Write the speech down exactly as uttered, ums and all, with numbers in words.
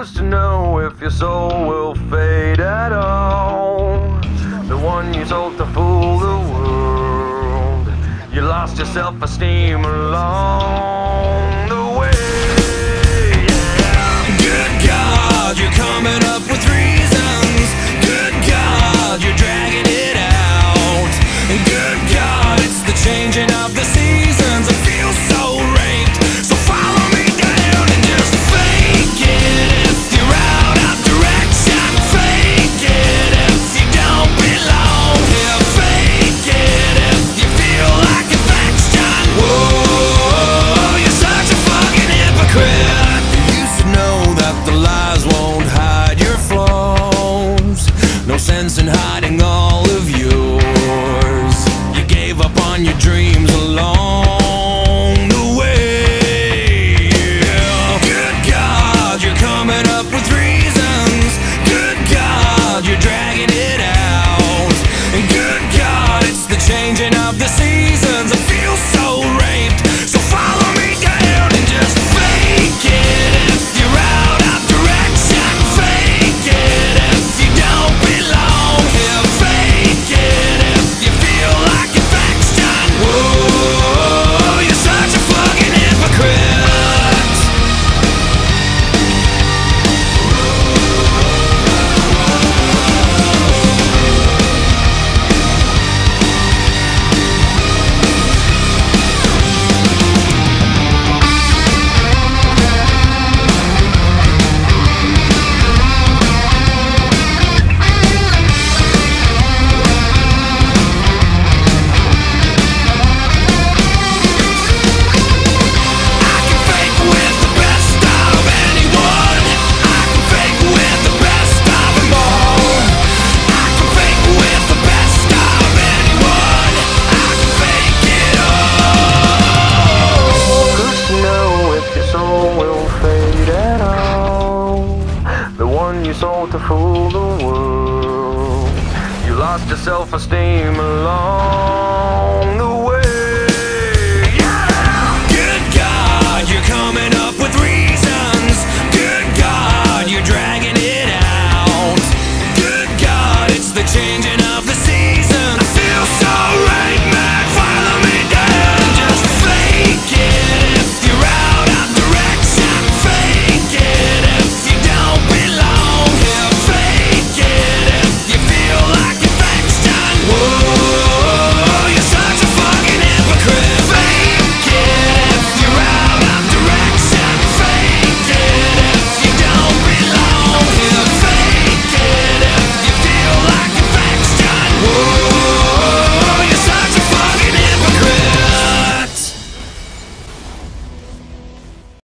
Who's to know if your soul will fade at all? The one you sold to fool the world. You lost your self-esteem along the way. Yeah. Good God, you're coming up with reasons. Good God, you're dragging it out. And good God, it's the changing of the seasons. I feel so raped, so follow me down and just fake it if you're out of direction. Fake it if you don't belong here. Fake it if you feel like affection. Whoa, you're such a fucking hypocrite. You used to know that the lies won't hide your flaws. No sense in hiding all of yours. You gave up on your dreams along the way. Yeah. Good God, you're coming up with reasons. Good God, you're dragging it out. And good God, it's the changing of the seasons. I feel so raped, so follow me down and just fake it if you're out of direction. Fake it if you don't belong here. Fake it if you feel like affection. Whoa, you're such a fucking hypocrite. Sold to fool the world. You lost your self-esteem along